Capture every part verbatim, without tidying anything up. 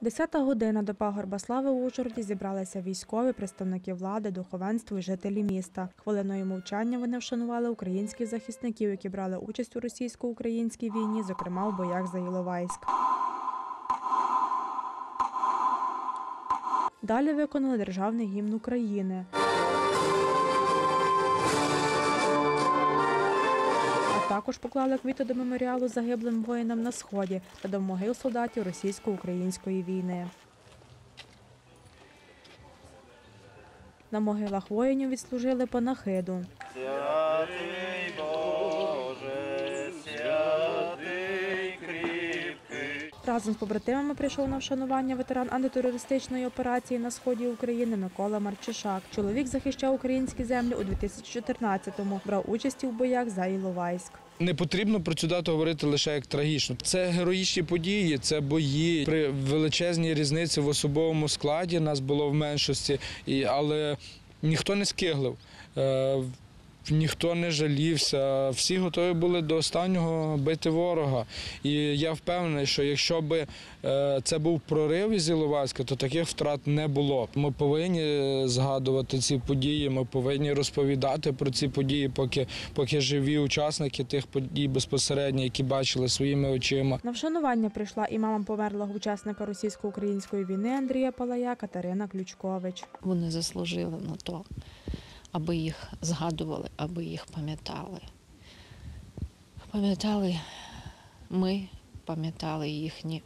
Десята година до пагорба слави у Ужгороді зібралися військові, представники влади, духовенство і жителі міста. Хвилиною мовчання вони вшанували українських захисників, які брали участь у російсько-українській війні, зокрема у боях за Іловайськ. Далі виконали державний гімн України. Також поклали квіти до меморіалу загиблим воїнам на Сході та до могил солдатів російсько-української війни. На могилах воїнів відслужили панахиду. Святий Боже, святий кріпкий. Разом з побратимами прийшов на вшанування ветеран антитерористичної операції на сході України Микола Марчишак. Чоловік захищав українські землі у дві тисячі чотирнадцятому, брав участь у боях за Іловайськ. Не потрібно про цю дату говорити лише як трагічно. Це героїчні події, це бої. При величезній різниці в особовому складі нас було в меншості, але ніхто не скиглив. Ніхто не жалівся, всі готові були до останнього бити ворога. І я впевнений, що якщо б це був прорив із Іловайська, то таких втрат не було. Ми повинні згадувати ці події, ми повинні розповідати про ці події, поки, поки живі учасники тих подій безпосередньо, які бачили своїми очима. На вшанування прийшла і мама померлого учасника російсько-української війни Андрія Палая Катерина Ключкович. Вони заслужили на то, аби їх згадували, аби їх пам'ятали. Пам'ятали ми, пам'ятали їхні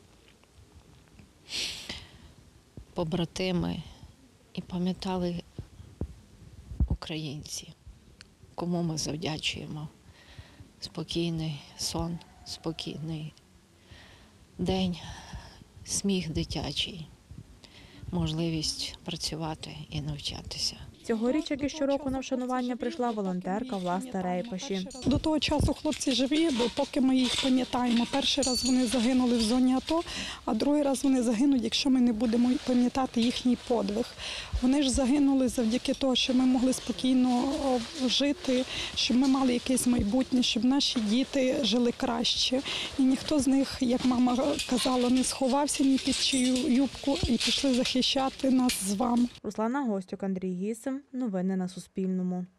побратими і пам'ятали українці, кому ми завдячуємо спокійний сон, спокійний день, сміх дитячий, можливість працювати і навчатися. Цьогоріч, як і щороку, на вшанування прийшла волонтерка Власта Рейпаші. До того часу хлопці живі, бо поки ми їх пам'ятаємо. Перший раз вони загинули в зоні АТО, а другий раз вони загинуть, якщо ми не будемо пам'ятати їхній подвиг. Вони ж загинули завдяки тому, що ми могли спокійно жити, щоб ми мали якесь майбутнє, щоб наші діти жили краще. І ніхто з них, як мама казала, не сховався ні під чию юбку і пішли захищати нас з вами. Руслана Гостюк, Андрій Гісим. Новини на Суспільному.